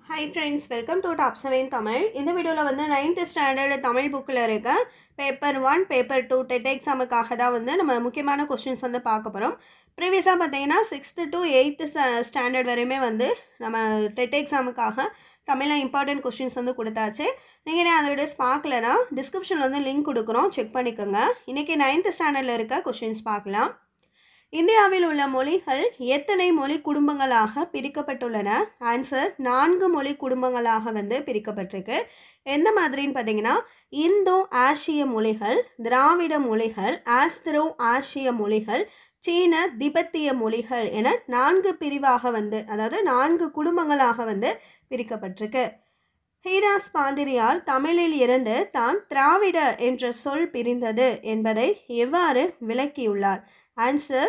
Hi friends, welcome to Top 7 Tamil. இந்த வீடியோல வந்து 9th standard தமிழ் புக்ல இருக்க பேப்பர் 1, பேப்பர் 2 டெட் எக்ஸாமுக்காக தான் வந்து நம்ம முக்கியமான क्वेश्चंस வந்து பார்க்க போறோம். ப்ரீவியஸா பாத்தீங்கன்னா 6th to 8th ஸ்டாண்டர்ட் வரையுமே வந்து நம்ம டெட் எக்ஸாமுக்காக தமிழ்ல இம்பார்ட்டன்ட் क्वेश्चंस வந்து கொடுத்தாச்சு. நீங்க அந்த வீடியோஸ் பார்க்கலனா டிஸ்கிரிப்ஷன்ல வந்து லிங்க் கொடுக்கிறோம், செக் பண்ணிக்கோங்க. இன்னைக்கு 9th ஸ்டாண்டர்ட்ல இருக்க क्वेश्चंस பார்க்கலாம். இந்தியாவில் உள்ள மொழிகள் எத்தனை மொழி குடும்பங்களாக பிரிக்கப்பட்டுள்ளன? ஆன்சர் 4 மொழி குடும்பங்களாக வந்து பிரிக்கப்பட்டிருக்கு. எந்த மாதிரின்னு பார்த்தீங்கன்னா இந்தோ ஆசிய மொழிகள், திராவிட மொழிகள், ஆஸ்திரோ ஆசிய மொழிகள், சீன திபெத்திய மொழிகள் என 4 பிரிவாக வந்து, அதாவது 4 குடும்பங்களாக வந்து பிரிக்கப்பட்டிருக்கு. ஹீராஸ் பாதிரியார் தமிழில் இருந்து தான் திராவிட என்ற சொல் பிரிந்தது என்பதை எவ்வாறு விளக்கியுள்ளார்? ஆன்சர்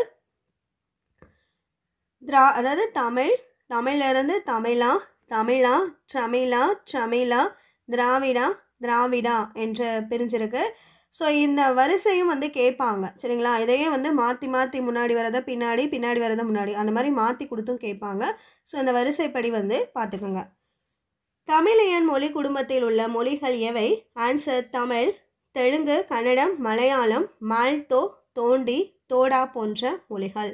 அதாவது தமிழிலிருந்து தமிழா, தமிழா, ட்ரமிழா, ட்ரமிழா, திராவிடா, திராவிடா என்று பிரிஞ்சிருக்கு. ஸோ இந்த வரிசையும் வந்து கேட்பாங்க, சரிங்களா? இதையே வந்து மாற்றி மாற்றி முன்னாடி வரதை பின்னாடி, பின்னாடி வரதை முன்னாடி, அந்த மாதிரி மாற்றி கொடுத்தும் கேட்பாங்க. ஸோ இந்த வரிசைப்படி வந்து பார்த்துக்கோங்க. தமிழியன் மொழி குடும்பத்தில் உள்ள மொழிகள் எவை? ஆன்சர் தமிழ், தெலுங்கு, கன்னடம், மலையாளம், மால்தோ, தோண்டி, தோடா போன்ற மொழிகள்.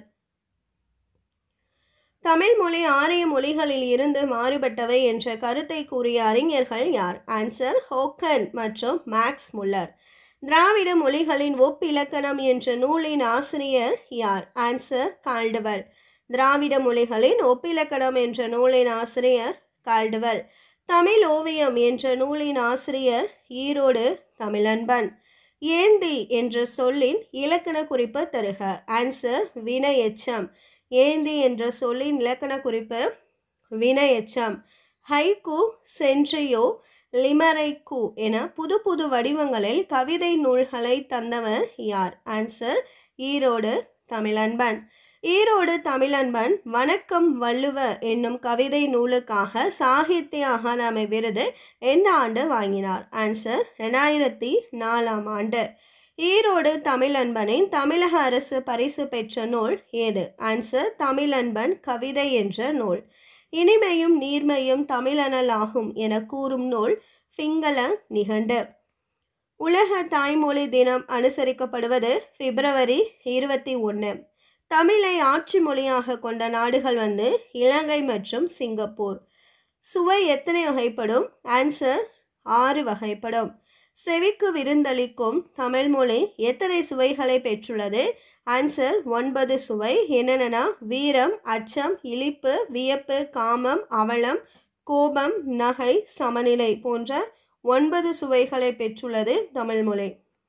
தமிழ் மொழி ஆரிய மொழிகளில் இருந்து மாறுபட்டவை என்ற கருத்தை கூறிய அறிஞர்கள் யார்? ஆன்சர் ஹோக்கன் மற்றும் மேக்ஸ் முல்லர். திராவிட மொழிகளின் ஒப்பிலக்கணம் என்ற நூலின் ஆசிரியர் யார்? Answer Caldwell. திராவிட மொழிகளின் ஒப்பிலக்கணம் என்ற நூலின் ஆசிரியர் கால்டுவெல். தமிழ் ஓவியம் என்ற நூலின் ஆசிரியர் ஈரோடு தமிழன்பன். ஏந்தி என்ற சொல்லின் இலக்கண குறிப்பு தருக. ஆன்சர் வினையெச்சம். ஏந்தி என்ற சொல்லின் இலக்கண குறிப்பு வினையெச்சம். ஹைக்கு, சென்ட்ரியோ, லிமரைக்கு என புது புது வடிவங்களில் கவிதை நூல்களை தந்தவர் யார்? ஆன்சர் ஈரோடு தமிழன்பன். ஈரோடு தமிழன்பன் வணக்கம் வள்ளுவ என்னும் கவிதை நூலுக்காக சாகித்ய அகாதமி விருது எந்த ஆண்டு வாங்கினார்? ஆன்சர் 2004 ஆண்டு. ஈரோடு தமிழன்பனின் தமிழக அரசு பரிசு பெற்ற நூல் ஏது? ஆன்சர் தமிழன்பன் கவிதை என்ற நூல். இனிமையும் நீர்மையும் தமிழனல் ஆகும் என கூறும் நூல் பிங்கள நிகண்டு. உலக தாய்மொழி தினம் அனுசரிக்கப்படுவது February 21. தமிழை ஆட்சி மொழியாக கொண்ட நாடுகள் வந்து இலங்கை மற்றும் சிங்கப்பூர். சுவை எத்தனை வகைப்படும்? ஆன்சர் 6 வகைப்படும். செவிக்கு விருந்தளிக்கும் தமிழ்மொழி எத்தனை சுவைகளை பெற்றுள்ளது? ஆன்சர் 9 சுவை. என்னென்னா வீரம், அச்சம், இழிப்பு, வியப்பு, காமம், அவலம், கோபம், நகை, சமநிலை போன்ற 9 சுவைகளை பெற்றுள்ளது தமிழ்மொழி.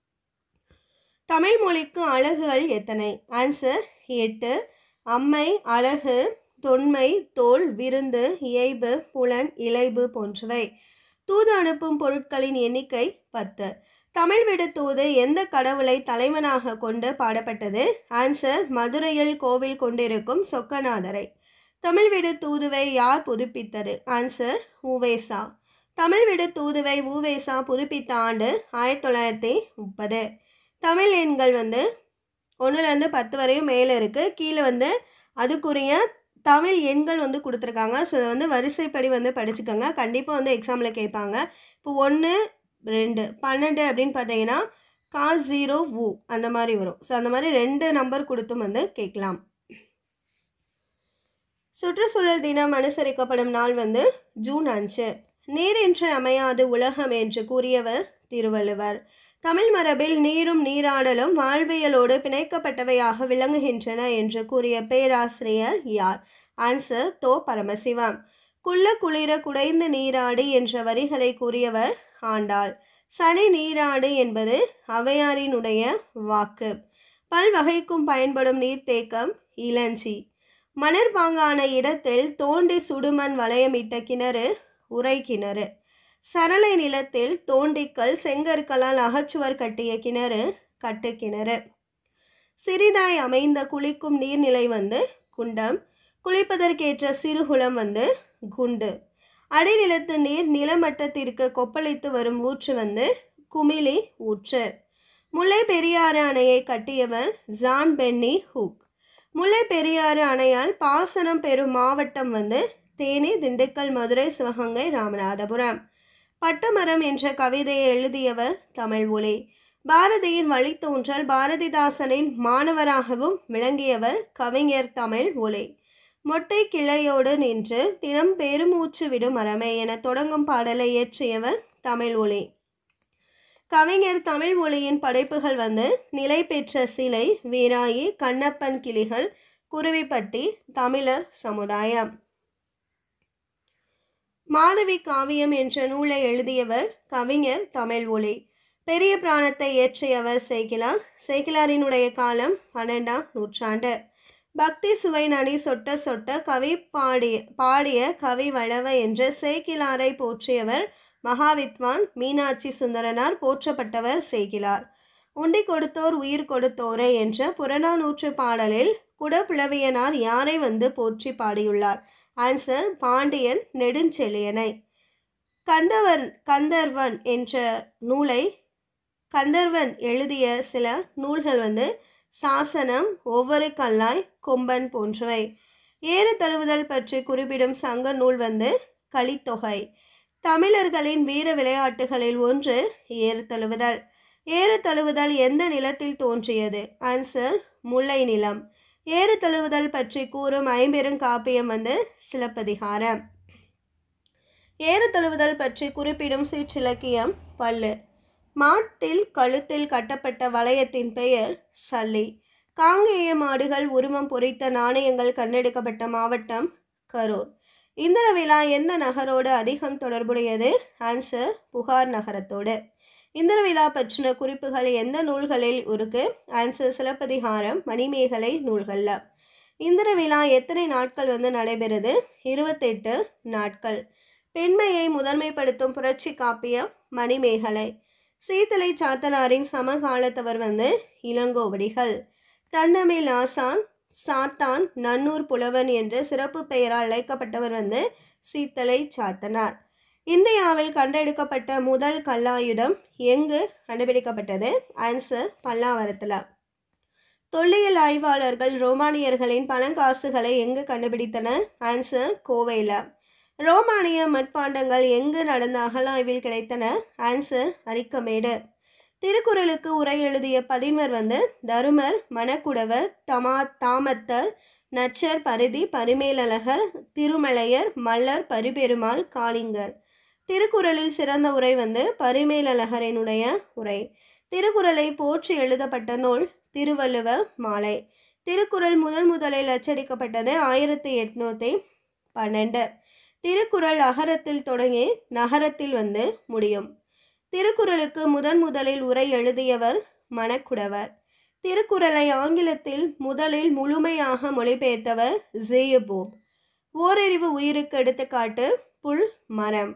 தமிழ்மொழிக்கு அலகுகள் எத்தனை? ஆன்சர் 8. அம்மை, அழகு, தொன்மை, தோல், விருந்து, இயைபு, புலன், இலைபு போன்றவை. தூது அனுப்பும் பொருட்களின் எண்ணிக்கை 10. தமிழ் விடு தூது எந்த கடவுளை தலைவனாக கொண்டு பாடப்பட்டது? ஆன்சர் மதுரையில் கோவில் கொண்டிருக்கும் சொக்கநாதரை. தமிழ் விடு தூதுவை யார் புதுப்பித்தது? ஆன்சர் உவேசா. தமிழ் விடு தூதுவை உவேசா புதுப்பித்த ஆண்டு 1930. தமிழ் எண்கள் வந்து 1லேருந்து 10 வரையும் மேலே இருக்குது. கீழே வந்து அதுக்குரிய தமிழ் எண்கள் வந்து கொடுத்துருக்காங்க. ஸோ இதை வந்து வரிசைப்படி வந்து படிச்சுக்கோங்க, கண்டிப்பாக வந்து எக்ஸாமில் கேட்பாங்க. இப்போ 1, 2, 12 அப்படின்னு பார்த்தீங்கன்னா கா 0 ஊ அந்த மாதிரி வரும். ஸோ அந்த மாதிரி 2 நம்பர் கொடுத்தும் வந்து கேட்கலாம். சுற்றுச்சூழல் தினம் அனுசரிக்கப்படும் நாள் வந்து ஜூன் 5. நீரின்றி அமையாது உலகம் என்று கூறியவர் திருவள்ளுவர். தமிழ் மரபில் நீரும் நீராடலும் வாழ்வியலோடு பிணைக்கப்பட்டவையாக விளங்குகின்றன என்று கூறிய பேராசிரியர் யார்? ஆன்சர் தோ பரமசிவம். குள்ள குளிர குடைந்து நீராடு என்ற வரிகளை கூறியவர் ஆண்டாள். சனி நீராடு என்பது ஔவையாரினுடைய வாக்கு. பல்வகைக்கும் பயன்படும் நீர்த்தேக்கம் இளஞ்சி. மணற்பாங்கான இடத்தில் தோண்டி சுடுமண் வளையமிட்ட கிணறு உறை கிணறு. சரளை நிலத்தில் தோண்டிக்கல் செங்கற்களால் அகச்சுவர் கட்டிய கிணறு கட்டு கிணறு. சிறிதாய் அமைந்த குளிக்கும் நீர்நிலை வந்து குண்டம். குளிப்பதற்கேற்ற சிறுகுளம் வந்து குண்டு. அடிநிலத்து நீர் நிலமட்டத்திற்கு கொப்பளித்து வரும் ஊற்று வந்து குமிழி ஊற்று. முல்லை பெரியாறு அணையை கட்டியவர் John Pennycuick. Mullai Periyar அணையால் பாசனம் பெறும் மாவட்டம் வந்து தேனி, திண்டுக்கல், மதுரை, சிவகங்கை, ராமநாதபுரம். பட்டமரம் என்ற கவிதையை எழுதியவர் தமிழ் ஒலி. பாரதியின் வழித்தோன்றல் பாரதிதாசனின் மாணவராகவும் விளங்கியவர் கவிஞர் தமிழ் ஒலி. மொட்டை கிளையோடு நின்று தினம் பெருமூச்சு விடும் மரமே என தொடங்கும் பாடலை இயற்றியவர் தமிழ் ஒலி. கவிஞர் தமிழ் ஒலியின் படைப்புகள் நிலை பெற்ற சிலை, வீராயி, கண்ணப்பன் கிளிகள், குருவிப்பட்டி, தமிழர் சமுதாயம். மாதவி காவியம் என்ற நூலை எழுதியவர் கவிஞர் தமிழ் ஒலி. பெரிய பிராணத்தை இயற்றியவர் சேக்கிலார். சேக்கிலாரினுடைய காலம் 12ஆம் நூற்றாண்டு. பக்தி சுவை நனி சொட்ட சொட்ட கவி பாடிய கவி வளவ என்று சேக்கிலாரை போற்றியவர் மகாவித்வான் மீனாட்சி சுந்தரனார். போற்றப்பட்டவர் சேக்கிலார். உண்டி கொடுத்தோர் உயிர் கொடுத்தோரே என்ற புறநானூற்று பாடலில் குடப்புலவியனார் யாரை போற்றி பாடியுள்ளார்? ஆன்சர், பாண்டியன் நெடுஞ்செழியனை. கந்தர்வன் என்ற நூலை கந்தர்வன் எழுதிய சில நூல்கள் சாசனம், ஒவ்வொரு கல்லாய், கொம்பன் போன்றவை. ஏறு தழுவுதல் பற்றி குறிப்பிடும் சங்க நூல் கலித்தொகை. தமிழர்களின் வீர விளையாட்டுகளில் ஒன்று ஏறு தழுவுதல். ஏறு தழுவுதல் எந்த நிலத்தில் தோன்றியது? ஆன்சர், முல்லை நிலம். ஏறு தழுவுதல் பற்றி கூறும் ஐம்பெருங்காப்பியம் சிலப்பதிகாரம். ஏறு தழுவுதல் பற்றி குறிப்பிடும் சிற்றிலக்கியம் பல்லு. மாட்டில் கழுத்தில் கட்டப்பட்ட வளையத்தின் பெயர் சல்லி. காங்கேய மாடுகள் உருவம் பொறித்த நாணயங்கள் கண்டெடுக்கப்பட்ட மாவட்டம் கரூர். இந்திர விழா எந்த நகரோடு அதிகம் தொடர்புடையது? ஆன்சர், புகார் நகரத்தோடு. இந்திர விழா பற்றின குறிப்புகள் எந்த நூல்களில் இருக்கு? ஆன்சர், சிலப்பதிகாரம், மணிமேகலை நூல்கள்ல. இந்திர விழா எத்தனை நாட்கள் நடைபெறுது? 28 நாட்கள். பெண்மையை முதன்மைப்படுத்தும் புரட்சி காப்பியம் மணிமேகலை. சீத்தலை சாத்தனாரின் சமகாலத்தவர் இளங்கோவடிகள். தன்னமிழ் ஆசான், சாத்தான், நன்னூர் புலவன் என்ற சிறப்பு பெயரால் அழைக்கப்பட்டவர் சீத்தலை சாத்தனார். இந்தியாவில் கண்டெடுக்கப்பட்ட முதல் கல்லாயுதம் எங்கு கண்டுபிடிக்கப்பட்டது? ஆன்சர், பல்லாவரத்தில். தொல்லியல் ஆய்வாளர்கள் ரோமானியர்களின் பழங்காசுகளை எங்கு கண்டுபிடித்தனர்? ஆன்சர், கோவையில். ரோமானிய மட்பாண்டங்கள் எங்கு நடந்த அகழாய்வில் கிடைத்தன? ஆன்சர், அரிக்கமேடு. திருக்குறளுக்கு உரை எழுதிய பதின்மர் தருமர், மணக்குடவர், தாமத்தர், நச்சர், பரிதி, பரிமேலழகர், திருமலையர், மல்லர், பரிபெருமாள், காளிங்கர். திருக்குறளில் சிறந்த உரை பரிமேலழகரினுடைய உரை. திருக்குறளை போற்றி எழுதப்பட்ட நூல் திருவள்ளுவ மாலை. திருக்குறள் முதலில் அச்சடிக்கப்பட்டது 1812. திருக்குறள் அகரத்தில் தொடங்கி நகரத்தில் முடியும். திருக்குறளுக்கு முதலில் உரை எழுதியவர் மணக்குடவர். திருக்குறளை ஆங்கிலத்தில் முதலில் முழுமையாக மொழிபெயர்த்தவர் ஜேயபோப். ஓரறிவு உயிருக்கு எடுத்துக்காட்டு புல், மரம்.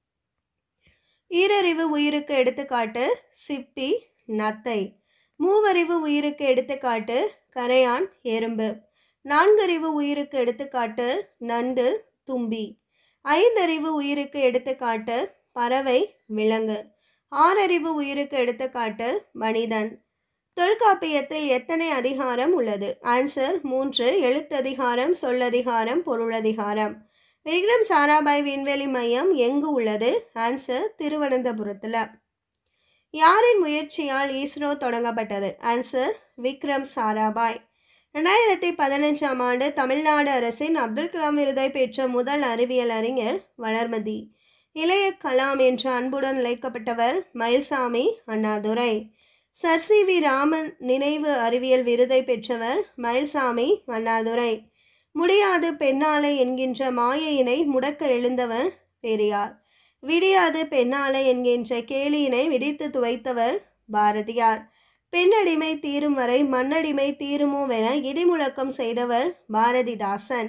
ஈரறிவு உயிருக்கு எடுத்துக்காட்டு சிப்பி, நத்தை. மூவறிவு உயிருக்கு எடுத்துக்காட்டு கரையான், எறும்பு. நான்கறிவு உயிருக்கு எடுத்துக்காட்டு நண்டு, தும்பி. ஐந்தறிவு உயிருக்கு எடுத்துக்காட்டு பறவை, விலங்கு. ஆறறிவு உயிருக்கு எடுத்துக்காட்டு மனிதன். தொல்காப்பியத்தில் எத்தனை அதிகாரம் உள்ளது? ஆன்சர், 3. எழுத்ததிகாரம், சொல்லதிகாரம், பொருளதிகாரம். விக்ரம் சாராபாய் விண்வெளி மையம் எங்கு உள்ளது? ஆன்சர், திருவனந்தபுரத்தில். யாரின் முயற்சியால் இஸ்ரோ தொடங்கப்பட்டது? ஆன்சர், விக்ரம் சாராபாய். 2015ஆம் ஆண்டு தமிழ்நாடு அரசின் அப்துல் கலாம் விருதை பெற்ற முதல் அறிவியல் அறிஞர் வளர்மதி. இளைய கலாம் என்று அன்புடன் அழைக்கப்பட்டவர் மயில்சாமி அண்ணாதுரை. Sir C V. ராமன் நினைவு அறிவியல் விருதை பெற்றவர் மயில்சாமி அண்ணாதுரை. முடியாது பெண்ணாலை என்கின்ற மாயையினை முடக்க எழுந்தவர் பெரியார். விடியாது பெண்ணாலை என்கின்ற கேலியினை விதித்து துவைத்தவர் பாரதியார். பெண்ணடிமை தீரும் வரை மண்ணடிமை தீருமோவென இடிமுழக்கம் செய்தவர் பாரதிதாசன்.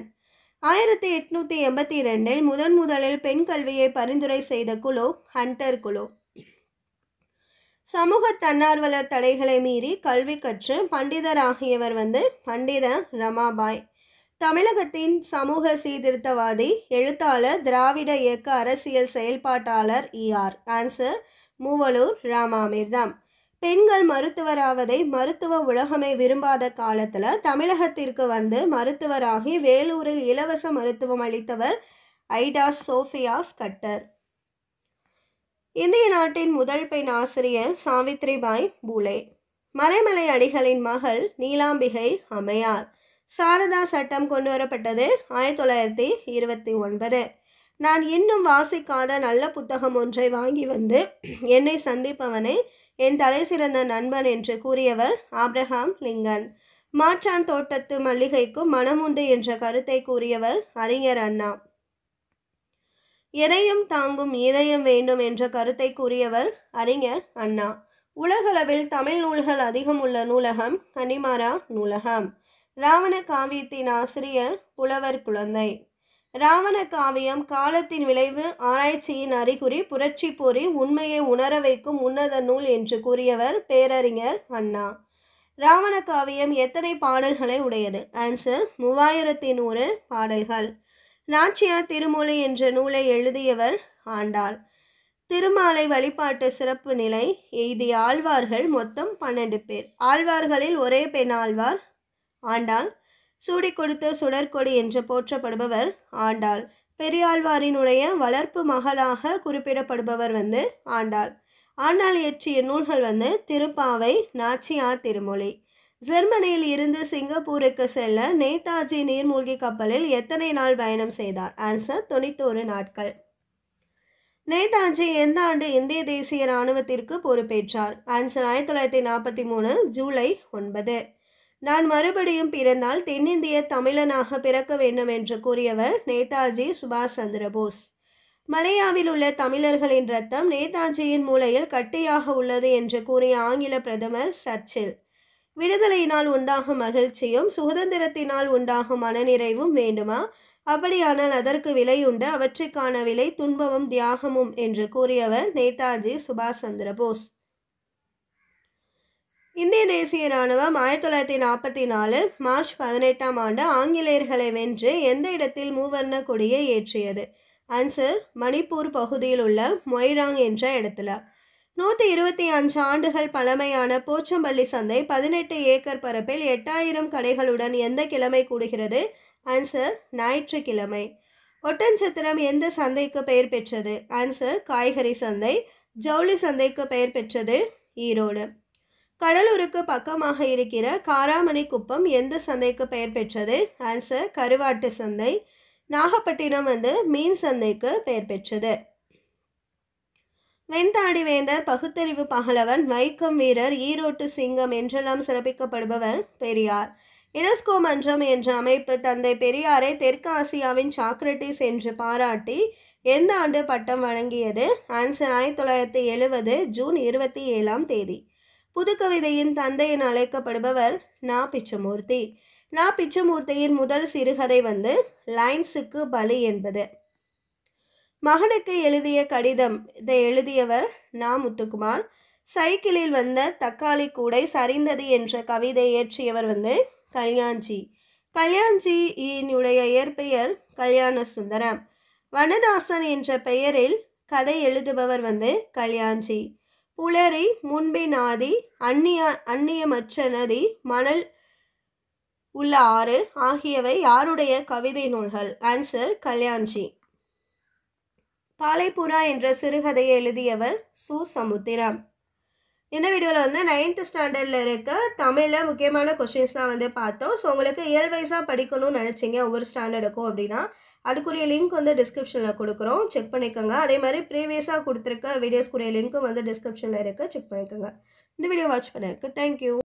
1882 முதலில் பெண் கல்வியை பரிந்துரை செய்த குழு ஹண்டர் குழு. சமூக தன்னார்வலர் தடைகளை மீறி கல்வி கற்று பண்டிதராகியவர் பண்டித ரமாபாய். தமிழகத்தின் சமூக சீர்திருத்தவாதி, எழுத்தாளர், திராவிட இயக்க அரசியல் செயல்பாட்டாளர் ஈஆர். ஆன்சர், மூவலூர் ராமாமிர்தம். பெண்கள் மருத்துவராவதை மருத்துவ உலகமே விரும்பாத காலத்தில் தமிழகத்திற்கு மருத்துவராகி வேலூரில் இலவச மருத்துவம் அளித்தவர் ஐடா சோஃபியா ஸ்கட்டர். இந்திய நாட்டின் முதல் பெண் ஆசிரியர் சாவித்ரிபாய் பூலே. மறைமலை அடிகளின் மகள் நீலாம்பிகை அம்மையார். சாரதா சட்டம் கொண்டு வரப்பட்டது 1929. நான் இன்னும் வாசிக்காத நல்ல புத்தகம் ஒன்றை வாங்கி வந்து என்னை சந்திப்பவனே என் தலை சிறந்த நண்பன் என்று கூறியவர் ஆப்ரஹாம் லிங்கன். மாற்றான் தோட்டத்து மல்லிகைக்கும் மனமுண்டு என்ற கருத்தை கூறியவர் அறிஞர் அண்ணா. எதையும் தாங்கும் இதயம் வேண்டும் என்ற கருத்தை கூறியவர் அறிஞர் அண்ணா. உலகளவில் தமிழ் நூல்கள் அதிகம் உள்ள நூலகம் கன்னிமாரா நூலகம். ராவண காவியத்தின் ஆசிரியர் புலவர் குழந்தை. ராவண காவியம் காலத்தின் விளைவு, ஆராய்ச்சியின் அறிகுறி, புரட்சி பொறி, உண்மையை உணர வைக்கும் உன்னத நூல் என்று கூறியவர் பேரறிஞர் அண்ணா. ராவண காவியம் எத்தனை பாடல்களை உடையது? ஆன்சர் 3100 பாடல்கள். நாச்சியார் திருமொழி என்ற நூலை எழுதியவர் ஆண்டாள். திருமாலை வழிபாட்டு சிறப்பு நிலை எய்திய ஆழ்வார்கள் மொத்தம் 12 பேர். ஆழ்வார்களில் ஒரே பெண் ஆழ்வார் ஆண்டாள். சூடி கொடுத்த சுடற்கொடி என்று போற்றப்படுபவர் ஆண்டாள். பெரியாழ்வாரினுடைய வளர்ப்பு மகளாக குறிப்பிடப்படுபவர் ஆண்டாள். ஆண்டாள் இயற்றிய நூல்கள் திருப்பாவை, நாச்சியார் திருமொழி. ஜெர்மனியில் இருந்து சிங்கப்பூருக்கு செல்ல நேதாஜி நீர்மூழ்கி கப்பலில் எத்தனை நாள் பயணம் செய்தார்? ஆன்சர் 91 நாட்கள். நேதாஜி எந்த ஆண்டு இந்திய தேசிய இராணுவத்திற்கு பொறுப்பேற்றார்? Answer 1943 July 9. நான் மறுபடியும் பிறந்தால் தென்னிந்திய தமிழனாக பிறக்க வேண்டும் என்று கூறியவர் நேதாஜி சுபாஷ் சந்திரபோஸ். மலேயாவில் உள்ள தமிழர்களின் ரத்தம் நேதாஜியின் மூளையில் கட்டியாக உள்ளது என்று கூறிய ஆங்கில பிரதமர் சர்ச்சில். விடுதலையினால் உண்டாகும் மகிழ்ச்சியும் சுதந்திரத்தினால் உண்டாகும் மனநிறைவும் வேண்டுமா? அப்படியானால் அதற்கு விலை உண்டு, அவற்றுக்கான விலை துன்பமும் தியாகமும் என்று கூறியவர் நேதாஜி சுபாஷ் சந்திரபோஸ். இந்திய தேசிய இராணுவம் 1944 மார்ச் 18ஆம் ஆண்டு ஆங்கிலேயர்களை வென்று எந்த இடத்தில் மூவர்ண கொடியை ஏற்றியது? ஆன்சர் மணிப்பூர் பகுதியில் உள்ள மொய்ராங் என்ற இடத்துல. 125 ஆண்டுகள் பழமையான போச்சம்பள்ளி சந்தை 18 ஏக்கர் பரப்பில் 8000 கடைகளுடன் எந்த கிழமை கூடுகிறது? ஆன்சர் ஞாயிற்றுக்கிழமை. ஒட்டன்சத்திரம் எந்த சந்தைக்கு பெயர் பெற்றது? ஆன்சர் காய்கறி சந்தை. ஜவுளி சந்தைக்கு பெயர் பெற்றது ஈரோடு. கடலூருக்கு பக்கமாக இருக்கிற காராமணி குப்பம் எந்த சந்தைக்கு பெயர் பெற்றது? ஆன்சர் கருவாட்டு சந்தை. நாகப்பட்டினம் மீன் சந்தைக்கு பெயர் பெற்றது. வெண்தாடி வேந்தர், பகுத்தறிவு பகலவன், வைக்கம் வீரர், ஈரோட்டு சிங்கம் என்றெல்லாம் சிறப்பிக்கப்படுபவர் பெரியார். யுனெஸ்கோ மன்றம் என்ற அமைப்பு தந்தை பெரியாரை தெற்கு ஆசியாவின் சாக்ரட்டிஸ் என்று பாராட்டி எந்த ஆண்டு பட்டம் வழங்கியது? ஆன்சர் 1970 ஜூன் 27ஆம் தேதி. புதுக்கவிதையின் தந்தை என அழைக்கப்படுபவர் நா. பிச்சமூர்த்தி. நா. பிச்சமூர்த்தியின் முதல் சிறுகதை லைன்ஸுக்கு பலி என்பது. மகனுக்கு எழுதிய கடிதம் இதை எழுதியவர் நா. முத்துக்குமார். சைக்கிளில் வந்த தக்காளி கூடை சரிந்தது என்ற கவிதை இயற்றியவர் கல்யாண்ஜி. கல்யாண்ஜியினுடைய இயற்பெயர் கல்யாண சுந்தரம். வனதாசன் என்ற பெயரில் கதை எழுதுபவர் கல்யாண்ஜி. புலரி, முன்பின் ஆதி, அந்நியமற்ற நதி, மணல் உள்ள ஆறு ஆகியவை யாருடைய கவிதை நூல்கள்? ஆன்சர் கல்யாண்ஜி. பாலைப்புறா என்ற சிறுகதையை எழுதியவர் சு. சமுத்திரம். இந்த வீடியோவில் 9th ஸ்டாண்டர்டில் இருக்க தமிழில் முக்கியமான கொஸ்டின்ஸ் தான் பார்த்தோம். ஸோ உங்களுக்கு இயல்வைஸாக படிக்கணும்னு நினச்சிங்க ஒவ்வொரு ஸ்டாண்டர்டுக்கும் அப்படின்னா அதுக்குரிய லிங்க் டிஸ்கிரிப்ஷனில் கொடுக்குறோம், செக் பண்ணிக்கோங்க. அதே மாதிரி ப்ரீவியஸாக கொடுத்துருக்க வீடியோஸ்க்குரிய லிங்க்கும் டிஸ்கிரிப்ஷனில் இருக்குது, செக் பண்ணிக்கோங்க. இந்த வீடியோ வாட்ச் பண்ணதுக்கு தேங்க்யூ.